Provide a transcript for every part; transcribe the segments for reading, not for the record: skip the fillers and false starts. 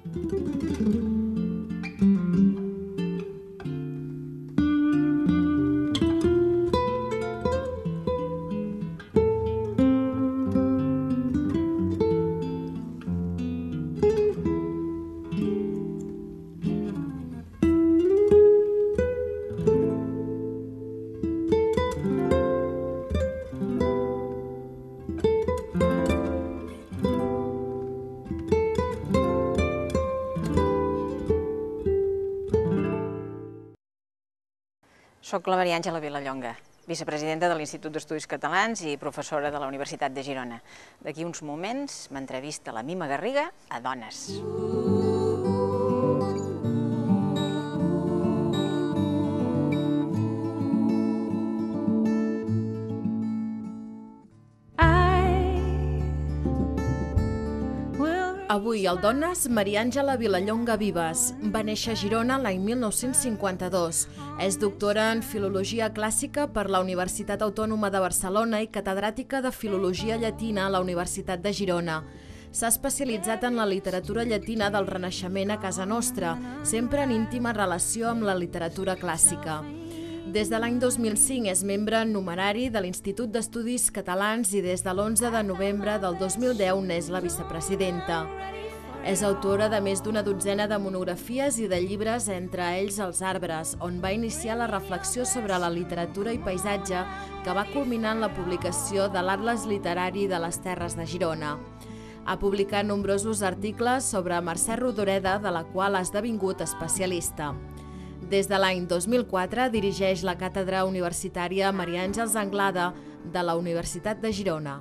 Soc la Maria Àngela Vilallonga, vicepresidenta de l'Institut d'Estudis Catalans i professora de la Universitat de Girona. D'aquí uns moments m'entrevista la Mima Garriga a Dones. Avui al Dones, Maria Àngela Vilallonga Vives. Va néixer a Girona l'any 1952. És doctora en Filologia Clàssica per la Universitat Autònoma de Barcelona i catedràtica de Filologia Llatina a la Universitat de Girona. S'ha especialitzat en la literatura llatina del Renaixement a casa nostra, sempre en íntima relació amb la literatura clàssica. Des de l'any 2005 és membre numerari de l'Institut d'Estudis Catalans i des de l'11 de novembre del 2010 n'és la vicepresidenta. És autora de més d'una dotzena de monografies i de llibres, entre ells Els arbres, on va iniciar la reflexió sobre la literatura i paisatge que va culminar en la publicació de l'Atles Literari de les Terres de Girona. Ha publicat nombrosos articles sobre Mercè Rodoreda, de la qual ha esdevingut especialista. Des de l'any 2004 dirigeix la càtedra universitària Maria Àngels Anglada de la Universitat de Girona.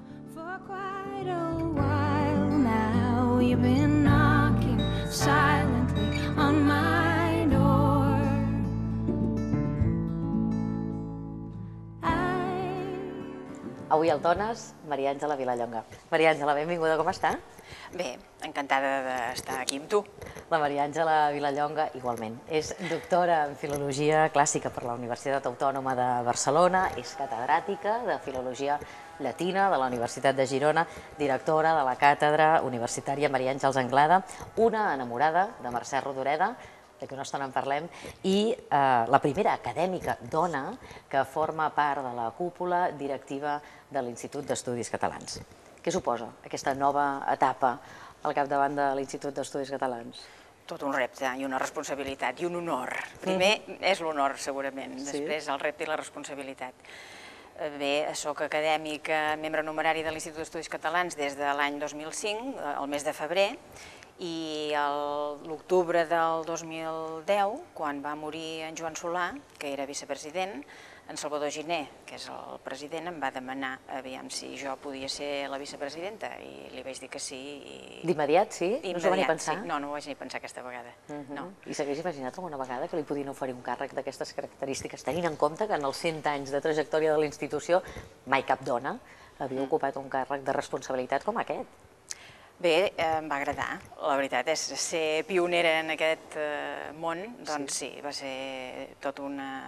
Avui al Dones, Maria Àngela Vilallonga. Maria Àngela, benvinguda, com està? Bé, encantada d'estar aquí amb tu. La Maria Àngela Vilallonga, igualment, és doctora en Filologia Clàssica per la Universitat Autònoma de Barcelona, és catedràtica de Filologia Llatina de la Universitat de Girona, directora de la càtedra universitària Maria Àngels Anglada, una enamorada de Mercè Rodoreda, d'aquí una estona en parlem, i la primera acadèmica dona que forma part de la cúpula directiva de l'Institut d'Estudis Catalans. Què suposa aquesta nova etapa al capdavant de l'Institut d'Estudis Catalans? Tot un repte i una responsabilitat i un honor. Primer és l'honor, segurament, després el repte i la responsabilitat. Bé, soc acadèmica, membre numerari de l'Institut d'Estudis Catalans des de l'any 2005, el mes de febrer, i l'octubre del 2010, quan va morir en Joan Solà, que era vicepresident, en Salvador Giner, que és el president, em va demanar aviam si jo podia ser la vicepresidenta i li vaig dir que sí. D'immediat, sí? No s'ho va ni pensar? No, no ho vaig ni pensar aquesta vegada. I s'hagués imaginat alguna vegada que li podien oferir un càrrec d'aquestes característiques, tenint en compte que en els 100 anys de trajectòria de la institució mai cap dona havia ocupat un càrrec de responsabilitat com aquest? Bé, em va agradar. La veritat és ser pionera en aquest món, doncs sí, va ser tot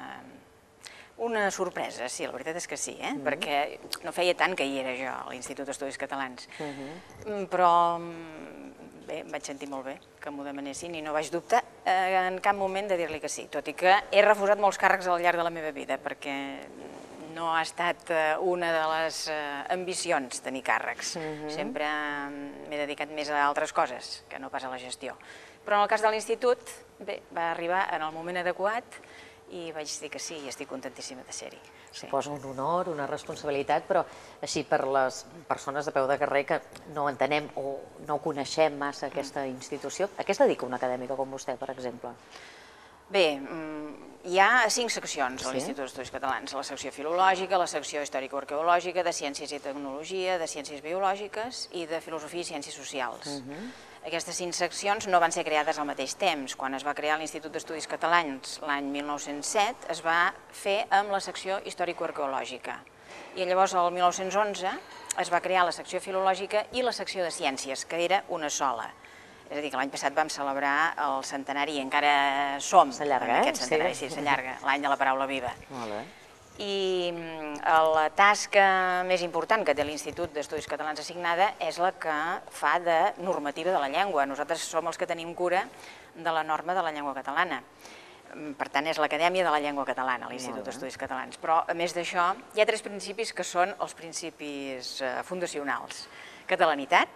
una sorpresa, sí, la veritat és que sí, perquè no feia tant que hi era jo a l'Institut d'Estudis Catalans, però bé, em vaig sentir molt bé que m'ho demanessin i no vaig dubtar en cap moment de dir-li que sí, tot i que he refusat molts càrrecs al llarg de la meva vida, perquè no ha estat una de les ambicions tenir càrrecs. Sempre m'he dedicat més a altres coses que no pas a la gestió. Però en el cas de l'Institut, bé, va arribar en el moment adequat i vaig dir que sí i estic contentíssima de ser-hi. Suposa un honor, una responsabilitat, però així per les persones de peu de carrer que no entenem o no coneixem massa aquesta institució, a què es dedica una acadèmica com vostè, per exemple? Bé, hi ha 5 seccions a l'Institut d'Estudis Catalans, la secció filològica, la secció històrico-arqueològica, de ciències i tecnologia, de ciències biològiques i de filosofia i ciències socials. Aquestes 5 seccions no van ser creades al mateix temps. Quan es va crear l'Institut d'Estudis Catalans l'any 1907 es va fer amb la secció històrico-arqueològica i llavors el 1911 es va crear la secció filològica i la secció de ciències, que era una sola. És a dir, que l'any passat vam celebrar el centenari i encara som en aquest centenari, sí, s'allarga, l'any de la paraula viva. I la tasca més important que té l'Institut d'Estudis Catalans assignada és la que fa de normativa de la llengua. Nosaltres som els que tenim cura de la norma de la llengua catalana. Per tant, és l'Acadèmia de la Llengua Catalana, l'Institut d'Estudis Catalans. Però, a més d'això, hi ha 3 principis que són els principis fundacionals. Catalanitat,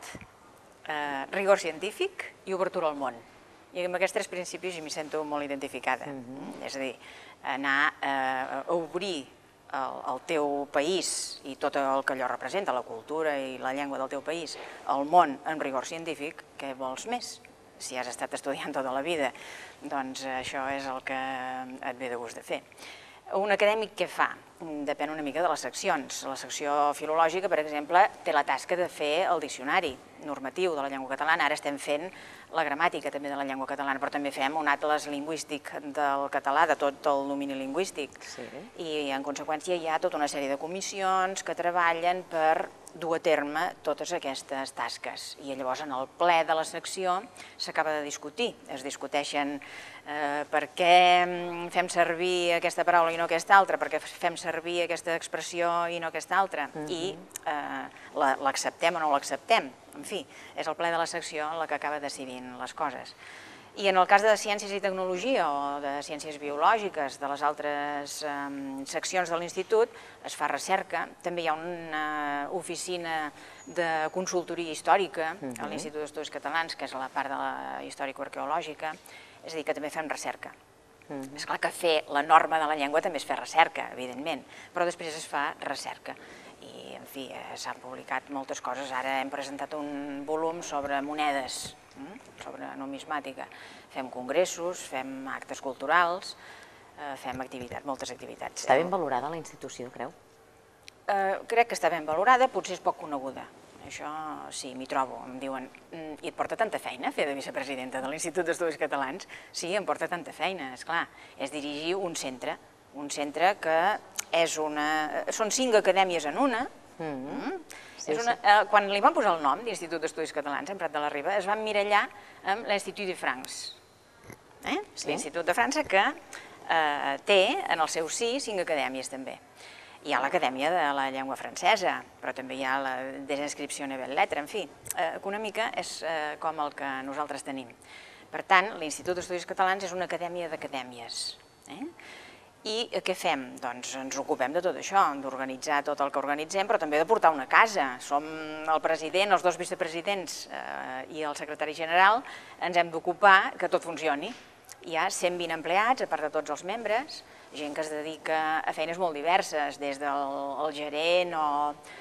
rigor científic i obertura al món. I amb aquests 3 principis m'hi sento molt identificada. És a dir, anar a obrir el teu país i tot el que allò representa, la cultura i la llengua del teu país, al món amb rigor científic, què vols més? Si has estat estudiant tota la vida, doncs això és el que et ve de gust de fer. Un acadèmic què fa? Depèn una mica de les seccions. La secció filològica, per exemple, té la tasca de fer el diccionari normatiu de la llengua catalana. Ara estem fent la gramàtica també de la llengua catalana, però també fem un atles lingüístic del català, de tot el domini lingüístic. I en conseqüència hi ha tota una sèrie de comissions que treballen per dur a terme totes aquestes tasques. I llavors en el ple de la secció s'acaba de discutir. Es discuteixen per què fem servir aquesta paraula i no aquesta altra, per què fem servir aquesta expressió i no aquesta altra, i l'acceptem o no l'acceptem. En fi, és el ple de la secció la que acaba decidint les coses. I en el cas de ciències i tecnologia o de ciències biològiques de les altres seccions de l'Institut es fa recerca. També hi ha una oficina de consultoria històrica a l'Institut d'Estudis Catalans, que és la part de la històrico-arqueològica, és a dir, que també fem recerca. És clar que fer la norma de la llengua també és fer recerca, evidentment, però després es fa recerca. I, en fi, s'han publicat moltes coses. Ara hem presentat un volum sobre monedes, sobre numismàtica. Fem congressos, fem actes culturals, fem activitats, moltes activitats. Està ben valorada la institució, creu? Crec que està ben valorada, potser és poc coneguda. Això sí, m'hi trobo. Em diuen, i et porta tanta feina fer de vicepresidenta de l'Institut d'Estudis Catalans? Sí, em porta tanta feina, esclar. És dirigir un centre que és una... Són 5 acadèmies en una. Quan li van posar el nom d'Institut d'Estudis Catalans, en Prat de la Riba, es van mirallar amb l'Institut de France. L'Institut de França que té en el seu sí 5 acadèmies també. Hi ha l'Acadèmia de la Llengua Francesa, però també hi ha la Desinscripció Nivell Letra, en fi, que una mica és com el que nosaltres tenim. Per tant, l'Institut d'Estudis Catalans és una acadèmia d'acadèmies. I què fem? Doncs ens ocupem de tot això, d'organitzar tot el que organitzem, però també de portar una casa. Som el president, els 2 vicepresidents i el secretari general, ens hem d'ocupar que tot funcioni. Hi ha 120 empleats, a part de tots els membres, gent que es dedica a feines molt diverses, des del gerent o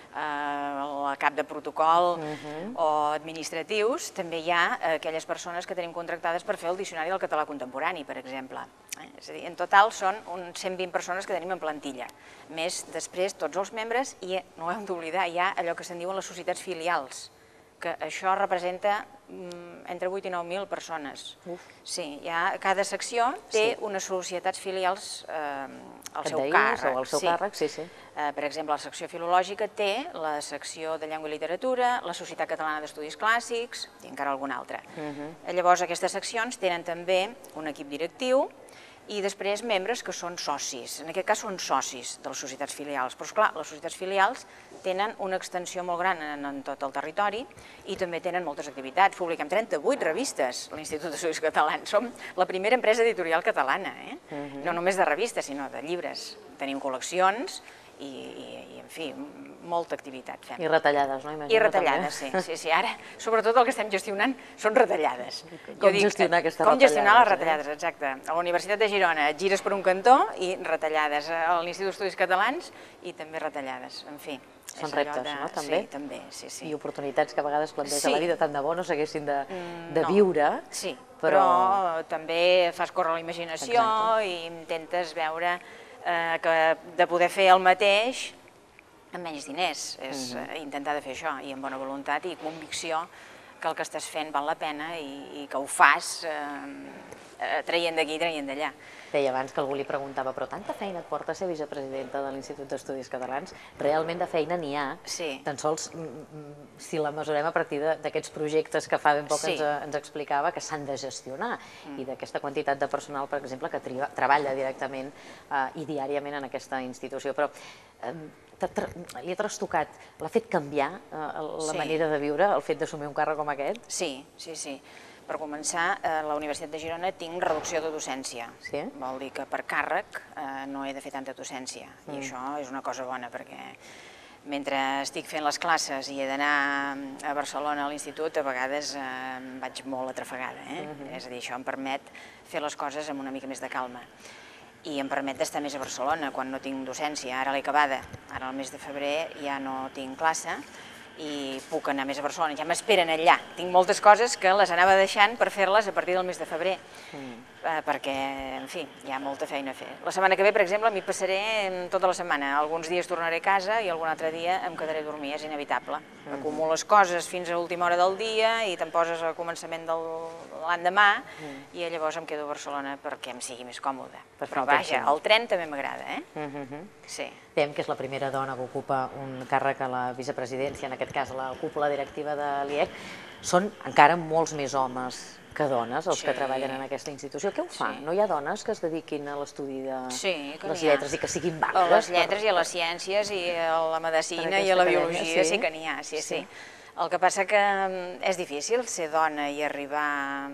la cap de protocol o administratius. També hi ha aquelles persones que tenim contractades per fer el diccionari del català contemporani, per exemple. És a dir, en total són 120 persones que tenim en plantilla. Més després tots els membres i, no ho hem d'oblidar, hi ha allò que se'n diuen les societats filials, que això representa entre 8 i 9.000 persones. Sí, cada secció té unes societats filials al seu càrrec. O al seu càrrec, sí, sí. Per exemple, la secció filològica té la secció de llengua i literatura, la Societat Catalana d'Estudis Clàssics i encara alguna altra. Llavors, aquestes seccions tenen també un equip directiu i després membres que són socis. En aquest cas són socis de les societats filials, però esclar, les societats filials tenen una extensió molt gran en tot el territori i també tenen moltes activitats. Publiquem 38 revistes a l'Institut d'Estudis Catalans. Som la primera empresa editorial catalana, no només de revistes, sinó de llibres. Tenim col·leccions i, en fi, molta activitat fem. I retallades, no? I retallades, sí. Ara, sobretot el que estem gestionant són retallades. Com gestionar aquestes retallades? Com gestionar les retallades, exacte. A la Universitat de Girona gires per un cantó i retallades. A l'Institut d'Estudis Catalans i també retallades, en fi. Són reptes, no? També? Sí, també, sí. I oportunitats que a vegades planteja la vida, tant de bo no s'haguessin de viure. Sí, però també fas córrer la imaginació i intentes veure que de poder fer el mateix amb menys diners, és intentar de fer això, i amb bona voluntat i convicció que el que estàs fent val la pena i que ho fas traient d'aquí i traient d'allà. Deia abans que algú li preguntava, però tanta feina et porta ser vicepresidenta de l'Institut d'Estudis Catalans? Realment de feina n'hi ha, tan sols si la mesurem a partir d'aquests projectes que fa ben poc ens explicava que s'han de gestionar i d'aquesta quantitat de personal, per exemple, que treballa directament i diàriament en aquesta institució. Però li ha trastocat, l'ha fet canviar la manera de viure, el fet d'assumir un càrrec com aquest? Sí, sí, sí. Per començar, a la Universitat de Girona tinc reducció de docència. Vol dir que per càrrec no he de fer tanta docència. I això és una cosa bona, perquè mentre estic fent les classes i he d'anar a Barcelona a l'institut, a vegades vaig molt atrafegada. És a dir, això em permet fer les coses amb una mica més de calma. I em permet d'estar més a Barcelona quan no tinc docència. Ara l'he acabada. Ara al mes de febrer ja no tinc classe i puc anar més a Barcelona, ja m'esperen allà. Tinc moltes coses que les anava deixant per fer-les a partir del mes de febrer, perquè, en fi, hi ha molta feina a fer. La setmana que ve, per exemple, m'hi passaré tota la setmana. Alguns dies tornaré a casa i algun altre dia em quedaré a dormir, és inevitable. Acumules coses fins a última hora del dia i te'n poses al començament de l'endemà i llavors em quedo a Barcelona perquè em sigui més còmode. Però vaja, el tren també m'agrada, Sí. Dèiem que és la primera dona que ocupa un càrrec a la vicepresidència, en aquest cas a la cúpula directiva de l'IEC. Són encara molts més homes que dones els que treballen en aquesta institució. Què ho fa? No hi ha dones que es dediquin a l'estudi de les lletres i que siguin vàlides? A les lletres i a les ciències i a la medicina i a la biologia sí que n'hi ha, sí. El que passa que és difícil ser dona i arribar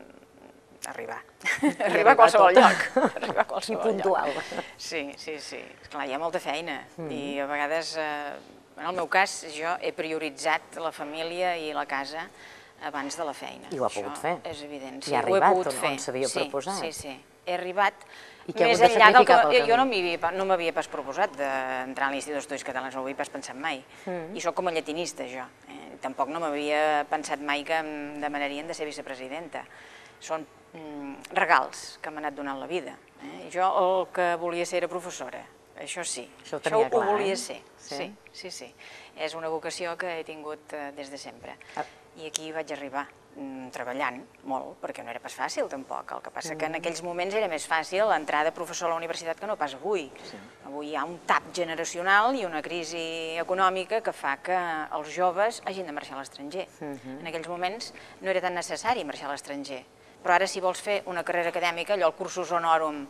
a qualsevol lloc. I puntual. Sí. Esclar, hi ha molta feina i a vegades, en el meu cas, jo he prioritzat la família i la casa abans de la feina. I ho ha pogut fer. És evident. I ha arribat on s'havia proposat. Sí. He arribat més enllà del que... Jo no m'havia pas proposat d'entrar a l'Institut d'Estudis Catalans, no ho havia pas pensat mai. I soc com a llatinista, jo. Tampoc no m'havia pensat mai que em demanarien de ser vicepresidenta. Són regals que m'ha anat donant la vida. Jo el que volia ser era professora, això sí, això ho volia ser, sí. És una vocació que he tingut des de sempre. I aquí vaig arribar treballant molt, perquè no era pas fàcil tampoc. El que passa que en aquells moments era més fàcil entrar de professor a la universitat que no pas avui. Avui hi ha un tap generacional i una crisi econòmica que fa que els joves hagin de marxar a l'estranger. En aquells moments no era tan necessari marxar a l'estranger. Però ara si vols fer una carrera acadèmica, allò el cursus honorum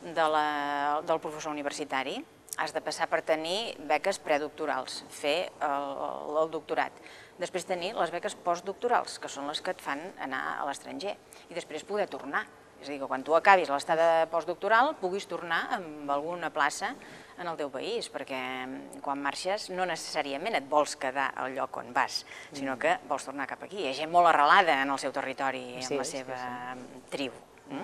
del professor universitari, has de passar per tenir beques predoctorals, fer el doctorat. Després tenir les beques postdoctorals, que són les que et fan anar a l'estranger, i després poder tornar. És a dir, que quan tu acabis l'estada postdoctoral puguis tornar amb alguna plaça en el teu país, perquè quan marxes no necessàriament et vols quedar al lloc on vas, sinó que vols tornar cap aquí. Hi ha gent molt arrelada en el seu territori, en la seva tribu.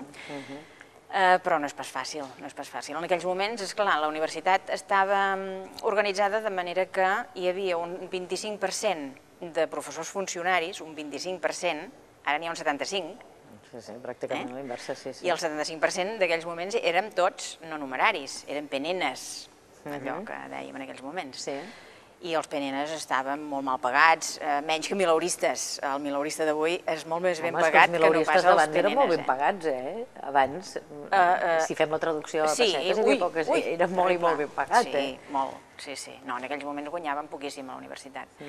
Però no és pas fàcil, no és pas fàcil. En aquells moments, esclar, la universitat estava organitzada de manera que hi havia un 25% de professors funcionaris, un 25%, ara n'hi ha un 75%, sí, pràcticament la inversa, sí. I el 75% d'aquells moments érem tots no numeraris, eren penenes, allò que dèiem en aquells moments. I els penenes estaven molt mal pagats, menys que milauristes. El milaurista d'avui és molt més ben pagat que no pas els penenes. Abans eren molt ben pagats, Abans, si fem la traducció a pessetes, eren molt i molt ben pagats, Sí, molt, sí. No, en aquells moments guanyaven poquíssim a la universitat.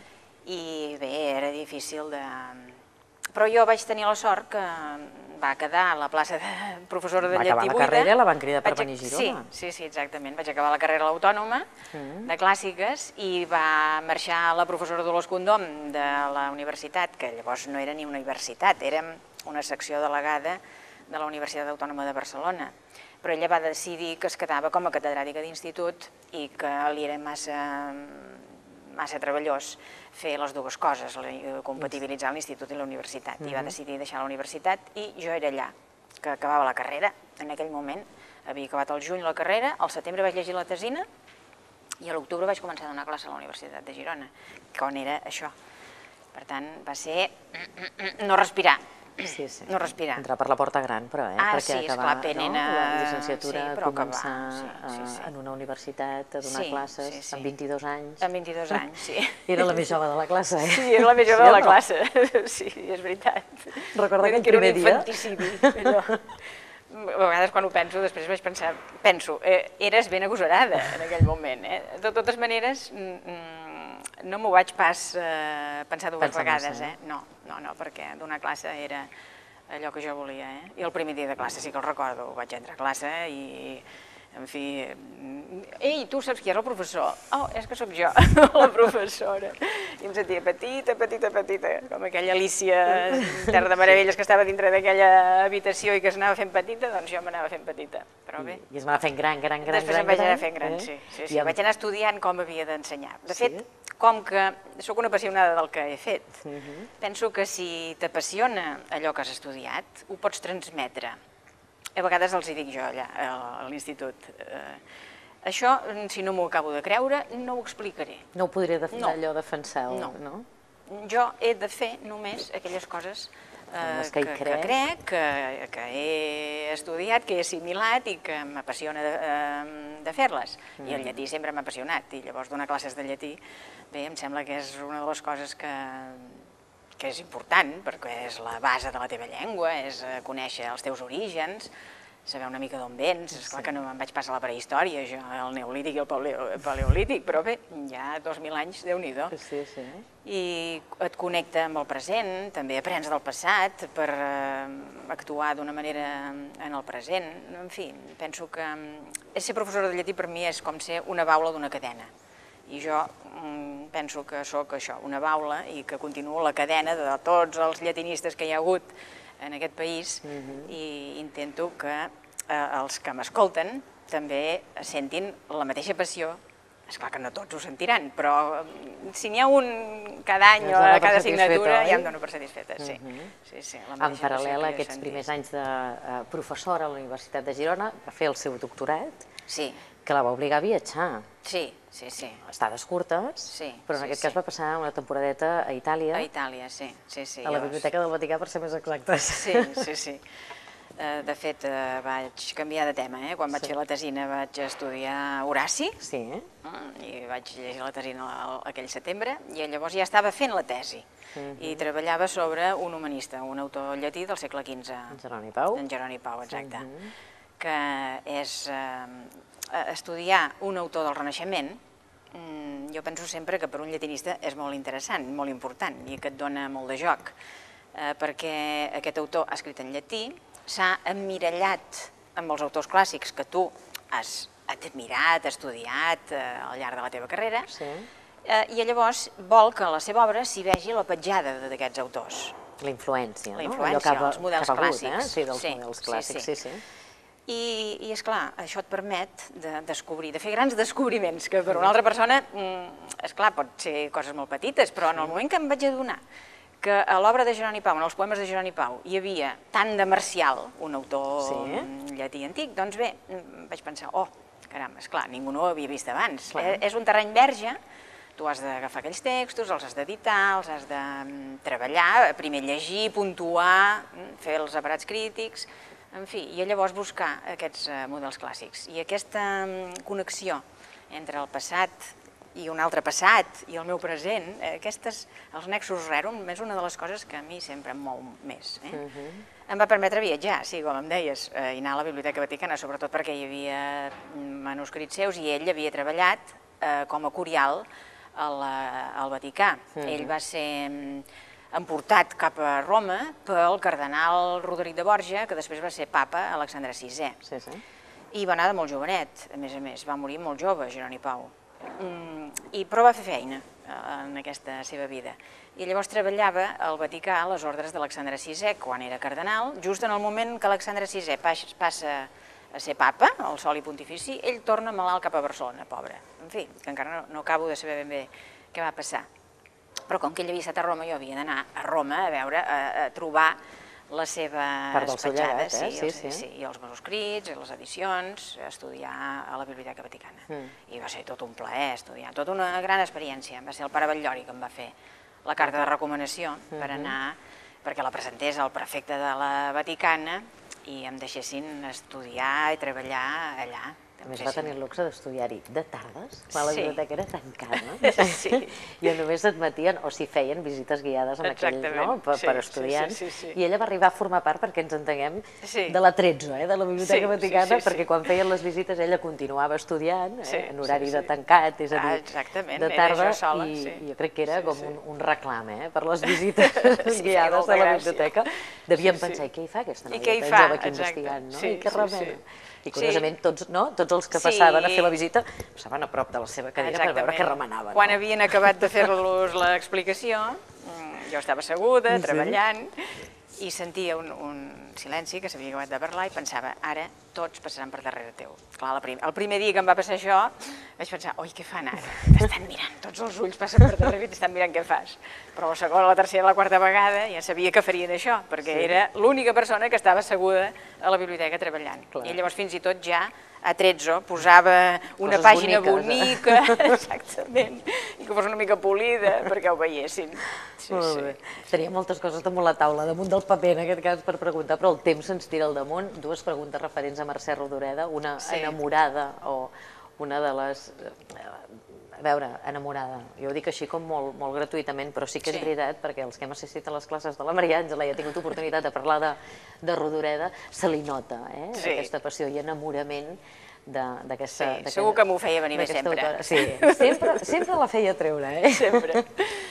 I bé, era difícil de... Però jo vaig tenir la sort que va quedar la plaça de professora de llatí buida. Va acabar la carrera i la van cridar per venir a Girona. Sí, exactament. Vaig acabar la carrera a l'Autònoma de Clàssiques i va marxar la professora Dolors Condom de la universitat, que llavors no era ni una universitat, érem una secció delegada de la Universitat Autònoma de Barcelona. Però ella va decidir que es quedava com a catedràtica d'institut i que li era massa treballós fer les dues coses, compatibilitzar l'institut i la universitat. I va decidir deixar la universitat i jo era allà, que acabava la carrera. En aquell moment havia acabat al juny la carrera, al setembre vaig llegir la tesina i a l'octubre vaig començar a donar classe a la Universitat de Girona, quan era això. Per tant, va ser no respirar. No respirar. Entrar per la porta gran, però, perquè acabar la llicenciatura, començar en una universitat, a donar classes, amb 22 anys. Amb 22 anys, sí. Era la més jove de la classe, Sí, era la més jove de la classe, sí, és veritat. Recorda aquell primer dia? Era un infanticidi, allò. a vegades quan ho penso, després vaig pensar, eres ben agosarada en aquell moment. De totes maneres, no m'ho vaig pas pensar dues vegades. No, perquè donar classe era allò que jo volia. I el primer dia de classe sí que el recordo, vaig entrar a classe i, en fi, ei, tu saps qui és el professor? Oh, és que sóc jo, la professora. I em sentia petita, com aquella Alícia Terra de Meravelles que estava dintre d'aquella habitació i que s'anava fent petita, doncs jo m'anava fent petita, però bé. I es va fent gran. Després em vaig anar fent gran, sí. Vaig anar estudiant com havia d'ensenyar. De fet, com que sóc una apassionada del que he fet, penso que si t'apassiona allò que has estudiat, ho pots transmetre. A vegades els hi dic jo allà, a l'institut. Això, si no m'ho acabo de creure, no ho explicaré. No ho podré allò defensar, no? Jo he de fer només aquelles coses que crec, que he estudiat, que he assimilat i que m'apassiona de fer-les. I el llatí sempre m'ha apassionat, i llavors donar classes de llatí, bé, em sembla que és una de les coses que és important, perquè és la base de la teva llengua, és conèixer els teus orígens, saber una mica d'on vens. Esclar que no me'n vaig passar a la prehistòria, jo, el neolític i el paleolític, però bé, ja 2000 anys, Déu-n'hi-do. I et connecta amb el present, també aprens del passat per actuar d'una manera en el present. En fi, penso que ser professora de llatí per mi és com ser una baula d'una cadena. I jo penso que sóc això, una baula, i que continuo la cadena de tots els llatinistes que hi ha hagut en aquest país i intento que els que m'escolten també sentin la mateixa passió. Esclar que no tots ho sentiran, però si n'hi ha un cada any o a cada assignatura ja em dono per satisfeta, sí. En paral·lel a aquests primers anys de professora a la Universitat de Girona, va fer el seu doctorat, que la va obligar a viatjar. Sí. Estades curtes, però en aquest cas va passar una temporadeta a Itàlia. A Itàlia, sí. A la Biblioteca del Vaticà, per ser més exactes. Sí. De fet, vaig canviar de tema. Quan vaig fer la tesina vaig estudiar Horaci i vaig llegir la tesina aquell setembre i llavors ja estava fent la tesi i treballava sobre un humanista, un autor llatí del segle XV. En Jeroni Pau. En Jeroni Pau, exacte. Que és estudiar un autor del Renaixement. Jo penso sempre que per un llatinista és molt interessant, molt important i que et dona molt de joc, perquè aquest autor ha escrit en llatí, s'ha emmirallat amb els autors clàssics que tu has admirat, estudiat al llarg de la teva carrera, i llavors vol que a la seva obra s'hi vegi la petjada d'aquests autors. La influència, no? La influència, els models clàssics. Sí, dels models clàssics, sí. I, esclar, això et permet de descobrir, de fer grans descobriments, que per una altra persona, esclar, pot ser coses molt petites, però en el moment que em vaig adonar que a l'obra de Jeroni Pau, en els poemes de Jeroni Pau, hi havia tant de Marcial, un autor llatí antic, doncs bé, vaig pensar, caram, esclar, ningú no ho havia vist abans. És un terreny verge, tu has d'agafar aquells textos, els has d'editar, els has de treballar, primer llegir, puntuar, fer els aparats crítics, en fi, i llavors buscar aquests models clàssics. I aquesta connexió entre el passat i un altre passat i el meu present, els nexus rerum, és una de les coses que a mi sempre em mou més. Em va permetre viatjar, sí, com em deies, i anar a la Biblioteca Vaticana, sobretot perquè hi havia manuscrits seus i ell havia treballat com a curial al Vaticà. Ell va ser emportat cap a Roma pel cardenal Roderic de Borja, que després va ser papa Alexandre VI. I va anar de molt jovenet, a més, va morir molt jove, Jeroni Pau. Però va fer feina en aquesta seva vida. I llavors treballava al Vaticà a les ordres d'Alexandre VI, quan era cardenal, just en el moment que Alexandre VI passa a ser papa, al soli pontifici, ell torna malalt cap a Barcelona, pobre. En fi, que encara no acabo de saber ben bé què va passar. Però com que ell havia estat a Roma, jo havia d'anar a Roma a veure, a trobar les seves petjades, i els manuscrits, les edicions, a estudiar a la Biblioteca Vaticana. I va ser tot un plaer estudiar, tota una gran experiència. Va ser el pare Batllori que em va fer la carta de recomanació per anar, perquè la presentés al prefecte de la Vaticana i em deixessin estudiar i treballar allà. A més, va tenir el luxe d'estudiar-hi de tardes, quan la Sí. biblioteca era tancada. Sí. I només admetien, o si feien visites guiades amb aquell, no? Exactament. per Sí, estudiants. sí. I ella va arribar a formar part, perquè ens entenguem, Sí. de la Trezzo, de la Biblioteca Sí, Vaticana, sí. perquè quan feien les visites ella continuava estudiant, Sí, en horari sí. de tancat, és a dir, Exactament, de era tarda, jo sola, i sí. jo crec que era Sí, com sí. un reclam per les visites Sí, feia guiades molta de la gràcia. biblioteca. Devien Sí, sí. pensar, i què hi fa aquesta I noia què hi tan fa? jove aquí Exacte. investigant, no? Sí, I què sí, remena? sí. I curiosament tots els que Sí. passaven a fer la visita passaven a prop de la seva cadira per veure què remenava. Quan havien acabat de fer-los l'explicació, jo estava asseguda, Sí. treballant, i sentia un silenci que s'havia acabat de parlar i pensava, ara tots passaran per darrere teu. Clar, el primer dia que em va passar això, vaig pensar, oi, què fan ara? T'estan mirant, tots els ulls passen per darrere i t'estan mirant què fas. Però la segona, la tercera, la quarta vegada ja sabia que farien això, perquè era l'única persona que estava asseguda a la biblioteca treballant. Clar. I llavors fins i tot ja a Trezzo posava una Coses pàgina boniques, bonica, exactament, i que fos una mica polida perquè ho veiessin. Sí, Molt bé. Tenia moltes coses damunt la taula, damunt del paper en aquest cas per preguntar, però el temps se'ns tira al damunt. Dues preguntes referents a Mercè Rodoreda, una enamorada o una de les... A veure, enamorada, jo ho dic així com molt gratuïtament, però sí que és veritat, perquè els que hem assistit a les classes de la Maria Àngela i ha tingut oportunitat de parlar de Rodoreda, se li nota aquesta passió i enamorament d'aquesta... Sí, segur que m'ho feia venir bé sempre. Sí, sempre la feia treure, Sempre.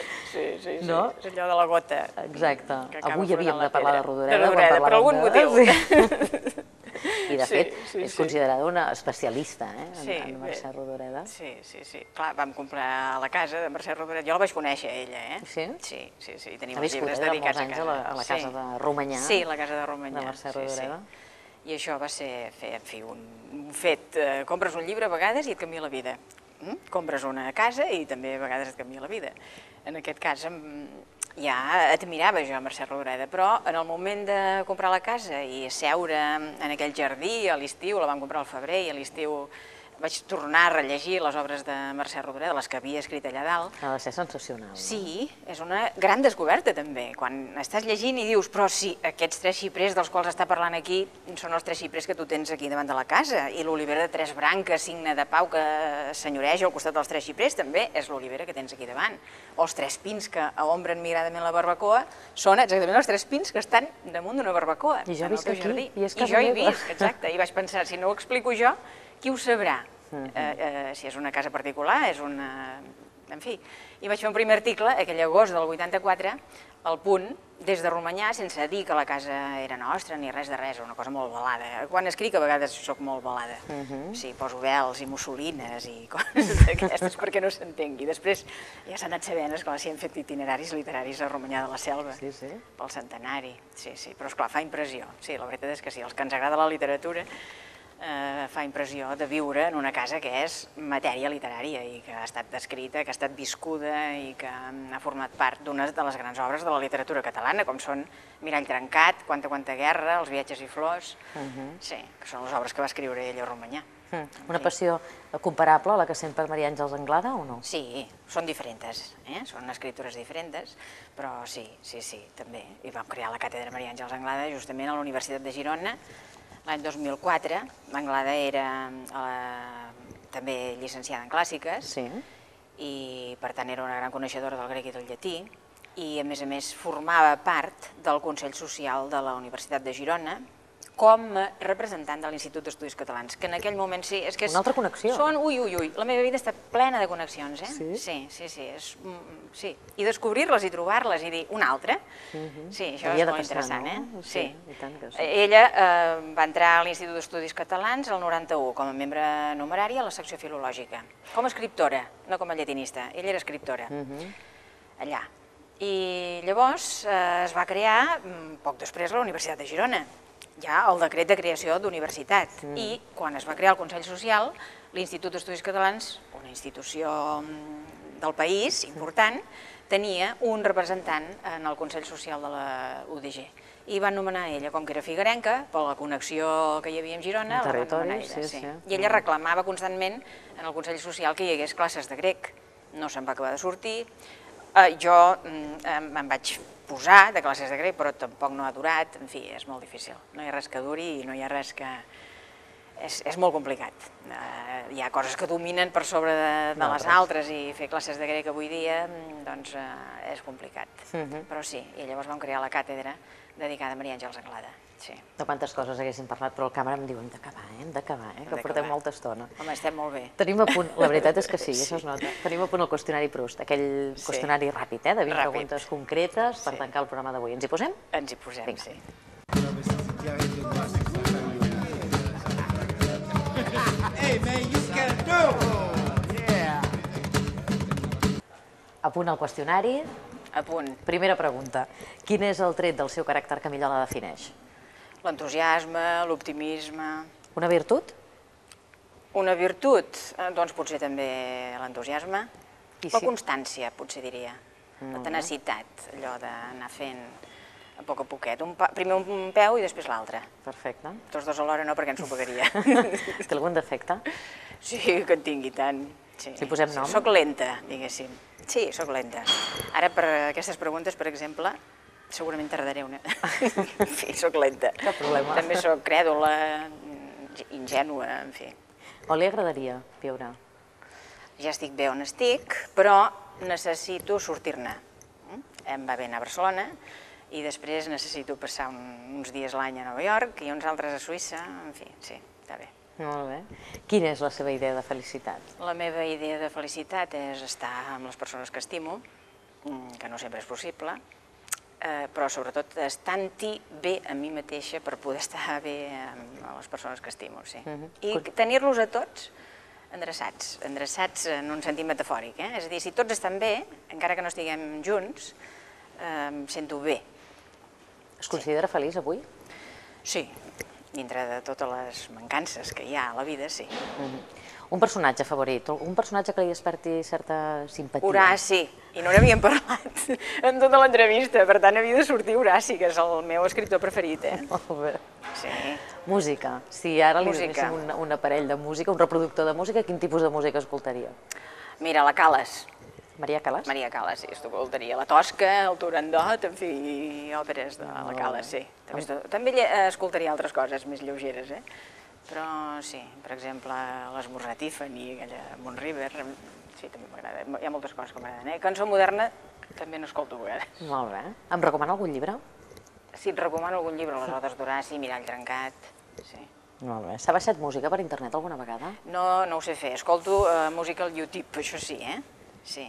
Sí, No? és allò de la gota. Exacte. que acaba Avui havíem aflorant la de parlar de pedra. Rodoreda. Per algun motiu. Sí. I de fet, Sí, és considerada una especialista Sí, en Mercè Rodoreda. Sí. Clar, vam comprar la casa de Mercè Rodoreda. Jo la vaig conèixer, ella, Sí? Sí, tenim Ha els viscut llibres durant dedicats molts anys a la casa de Romanyà. Sí, la casa de Romanyà. De Mercè Rodoreda. I això va ser, en fi, un fet. Compres un llibre a vegades i et canvia la vida. Compres una casa i també a vegades et canvia la vida. En aquest cas ja admirava jo a Mercè Rodoreda, però en el moment de comprar la casa i seure en aquell jardí a l'estiu, la vam comprar al febrer i a l'estiu vaig tornar a rellegir les obres de Mercè Rodoreda, les que havia escrit allà dalt. Ha de ser sensacional. Sí, és una gran descoberta també, quan estàs llegint i dius, però sí, aquests 3 xiprers dels quals està parlant aquí són els 3 xiprers que tu tens aquí davant de la casa, i l'olivera de 3 branques, signe de pau que senyoreja al costat dels 3 xiprers també és l'olivera que tens aquí davant, o els 3 pins que ombren migradament la barbacoa són exactament els 3 pins que estan damunt d'una barbacoa. I jo en el visc teu aquí, jardí. i és casa jo hi meva. visc, exacte, i vaig pensar, si no ho explico jo, qui ho sabrà? Si és una casa particular, és una... En fi, i vaig fer un primer article, aquell agost del 84, al Punt, des de Romanyà, sense dir que la casa era nostra ni res de res, una cosa molt balada. Quan escric a vegades soc molt balada. Sí, poso vels i mussolines i coses d'aquestes perquè no s'entengui. Després ja s'ha anat sabent, esclar, si hem fet itineraris literaris a Romanyà de la Selva, pel centenari. Sí, però esclar, fa impressió. Sí, la veritat és que sí, els que ens agrada la literatura fa impressió de viure en una casa que és matèria literària i que ha estat descrita, que ha estat viscuda i que ha format part d'una de les grans obres de la literatura catalana, com són Mirall trencat, Quanta guerra, Els viatges i flors, sí, que són les obres que va escriure ella a Romanyà. Una passió comparable a la que sent per Maria Àngels Anglada o no? Sí, són diferents, són escriptures diferents, però sí, també. I vam crear la càtedra Maria Àngels Anglada justament a la Universitat de Girona, l'any 2004. Anglada era també llicenciada en clàssiques i per tant era una gran coneixedora del grec i del llatí i a més formava part del Consell Social de la Universitat de Girona com a representant de l'Institut d'Estudis Catalans, que en aquell moment sí... Una altra connexió. Ui, la meva vida està plena de connexions, Sí. I descobrir-les i trobar-les i dir una altra, sí, això és molt interessant, Sí. Ella va entrar a l'Institut d'Estudis Catalans el 91 com a membre numerari a la secció filològica, com a escriptora, no com a llatinista, ella era escriptora, allà. I llavors es va crear, poc després, la Universitat de Girona, ja el decret de creació d'universitat. I quan es va crear el Consell Social, l'Institut d'Estudis Catalans, una institució del país important, tenia un representant en el Consell Social de la UDG. I van nomenar ella, com que era figuerenca, per la connexió que hi havia amb Girona, la van nomenar ella. I ella reclamava constantment en el Consell Social que hi hagués classes de grec. No se'n va acabar de sortir. Jo em vaig posar de classes de grec, però tampoc no ha durat. En fi, és molt difícil. No hi ha res que duri i no hi ha res que és molt complicat. Hi ha coses que dominen per sobre de les altres i fer classes de grec avui dia doncs és complicat. Però sí, i llavors vam crear la càtedra dedicada a Maria Àngels Anglada. De quantes coses haguéssim parlat, però el càmera em diu hem d'acabar, que portem molta estona. Home, estem molt bé. Tenim a punt, la veritat és que sí, això es nota. Tenim a punt el qüestionari Proust, aquell qüestionari ràpid, de 20 preguntes concretes per tancar el programa d'avui. Ens hi posem? Ens hi posem, sí. Hey man, you can do it! A punt el qüestionari. A punt. Primera pregunta. Quin és el tret del seu caràcter que millor la defineix? L'entusiasme, l'optimisme. Una virtut? Una virtut? Doncs potser també l'entusiasme. La constància, potser diria. La tenacitat, allò d'anar fent a poc a poquet. Primer un peu i després l'altre. Perfecte. Tots dos alhora no, perquè ens ho pagaria. Té algun defecte? Sí, que en tingui tant. Si posem nom? Soc lenta, diguéssim. Sí, soc lenta. Ara, per aquestes preguntes, per exemple, segurament tardaré una. En fi, soc lenta. Cap problema. També soc crèdula, ingènua, en fi. O li agradaria viure? Ja estic bé on estic, però necessito sortir-ne. Em va bé anar a Barcelona i després necessito passar uns dies l'any a Nova York i uns altres a Suïssa, en fi, sí, està bé. Molt bé. Quina és la seva idea de felicitat? La meva idea de felicitat és estar amb les persones que estimo, que no sempre és possible, però sobretot estant-hi bé a mi mateixa per poder estar bé amb les persones que estimo, sí. I tenir-los a tots endreçats en un sentit metafòric, és a dir, si tots estan bé, encara que no estiguem junts, em sento bé. Es considera feliç avui? Sí, dintre de totes les mancances que hi ha a la vida, sí. Un personatge favorit, un personatge que li desperti certa simpatia? Horaci, i no n'havíem parlat en tota l'entrevista, per tant havia de sortir Horaci, que és el meu escriptor preferit. Molt bé. Sí. Música, si ara li donéssim un aparell de música, un reproductor de música, quin tipus de música escoltaria? Mira, la Calas. Maria Calas? Maria Calas, sí, escoltaria la Tosca, el Turandot, en fi, òperes de la Calas, sí. També escoltaria altres coses més lleugeres, però sí, per exemple, l'Esmorzar Tiffany, aquella Moon River, sí, també m'agrada, hi ha moltes coses que m'agraden. Cançó moderna també n'escolto a vegades. Molt bé. Em recomana algun llibre? Sí, et recomano algun llibre, Les Odes d'Horaci, Mirall trencat, sí. Molt bé. S'ha baixat música per internet alguna vegada? No ho sé fer, escolto música al YouTube, això sí, Sí.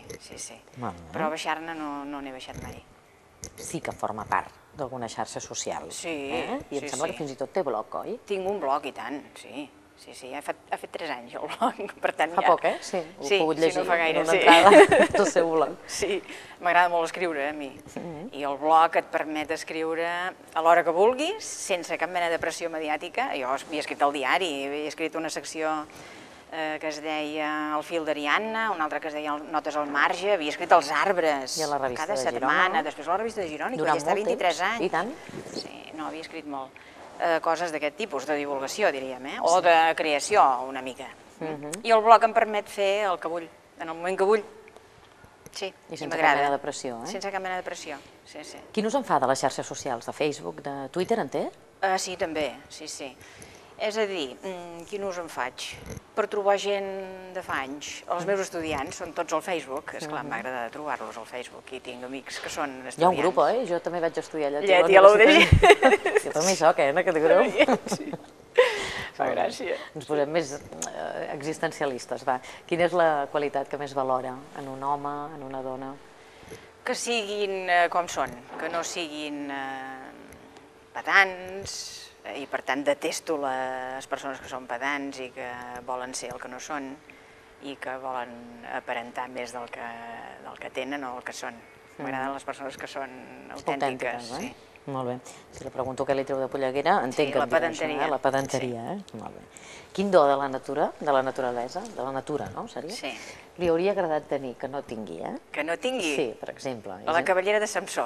Però baixar-ne no n'he baixat mai. Sí que forma part d'alguna xarxa social. Sí. I em sembla que fins i tot té blog, oi? Tinc un blog, i tant, sí. Ha fet 3 anys el blog, per tant ja... Fa poc, sí? Ho he pogut llegir no fa gaire, en una entrada del seu blog. Sí, m'agrada molt escriure a mi. I el blog et permet escriure a l'hora que vulguis, sense cap mena de pressió mediàtica. Jo havia escrit al diari, havia escrit una secció que es deia El fil d'Ariadna, una altra que es deia Notes al marge, havia escrit Els arbres cada setmana, després a la revista de Girona, i vaig estar 23 anys. I tant? Sí, no, havia escrit molt. Coses d'aquest tipus, de divulgació, diríem, o de creació, una mica. I el blog em permet fer el que vull, en el moment que vull. Sí, i sense cap mena de pressió, Sense cap mena de pressió, sí. Quin us en fa de les xarxes socials, de Facebook, de Twitter, en té? Sí, també, sí. És a dir, quin ús en faig? Per trobar gent de fa anys. Els meus estudiants són tots al Facebook, esclar, m'agrada trobar-los al Facebook, i tinc amics que són estudiants. Hi ha un grup, oi? Jo també vaig estudiar llatí a la UDG. Jo també hi soc, en aquest grup. Sí, fa gràcia. Ens posem més existencialistes, va. Quina és la qualitat que més valora en un home, en una dona? Que siguin com són, que no siguin pedants, i per tant detesto les persones que són pedants i que volen ser el que no són i que volen aparentar més del que tenen o el que són. M'agraden les persones que són autèntiques. Molt bé. Si li pregunto què li treu de polleguera, entenc que em dirà això, la pedanteria. Molt bé. Quin do de la natura, de la naturalesa, de la natura, no, seria? Sí. Li hauria agradat tenir, que no tingui, Que no tingui? Sí, per exemple. La cavallera de Samsó.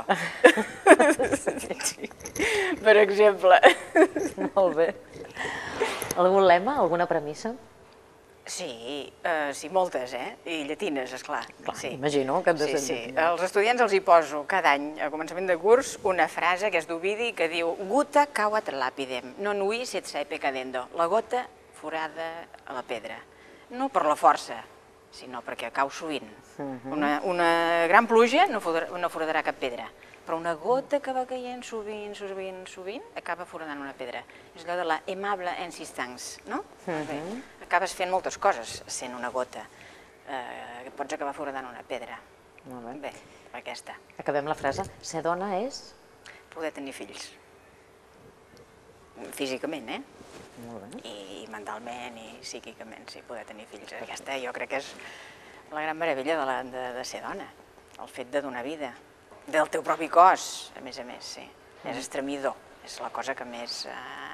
Per exemple. Molt bé. Algun lema, alguna premissa? Sí, moltes, i llatines, esclar. Imagino que han de ser. Sí. Als estudiants els hi poso cada any, a començament de curs, una frase que és d'Ovidi que diu «Guta cauat lapidem, non vis et saepe cadendo». La gota forada a la pedra. No per la força, sinó perquè cau sovint. Una gran pluja no foradarà cap pedra, però una gota que va caient sovint, acaba foradant una pedra. És allò de la aimable insistance, no? Acabes fent moltes coses sent una gota, que pots acabar foradant una pedra. Molt bé. Bé, aquesta. Acabem la frase. Ser dona és? Poder tenir fills. Físicament, Molt bé. I mentalment i psíquicament, sí, poder tenir fills. Aquesta jo crec que és la gran meravella de ser dona, el fet de donar vida, del teu propi cos, a més, sí. És estremidor, és la cosa que més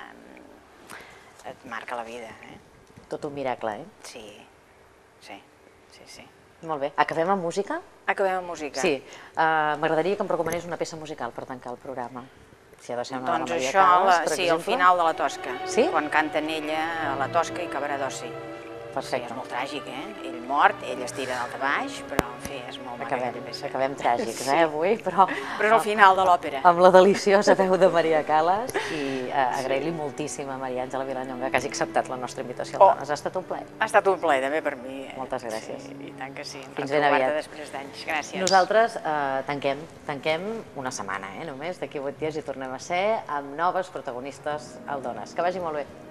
et marca la vida. Tot un miracle, Sí. Molt bé. Acabem amb música? Acabem amb música. Sí. M'agradaria que em recomanés una peça musical per tancar el programa. Si ha de ser una de la Doncs Maria això, Callas, per sí, exemple. al final de la Tosca. Sí? Quan canten ella a la Tosca i acabarà d'oci. Perfecte. Sí, és molt tràgic, Ell mort, ell es tira dalt a baix, però, en fi, és molt maca aquella peça. Acabem tràgics, avui, però... Però és el final de l'òpera. Amb la deliciosa veu de Maria Callas i agrair-li moltíssim a Maria Àngela Vilallonga que hagi acceptat la nostra invitació al Dones. Ha estat un plaer. Ha estat un plaer també per mi. Moltes gràcies. Sí, i tant que sí. Fins ben aviat. Després d'anys. Gràcies. Nosaltres tanquem una setmana, només. D'aquí 8 dies hi tornem a ser amb noves protagonistes al Dones. Que vagi molt bé.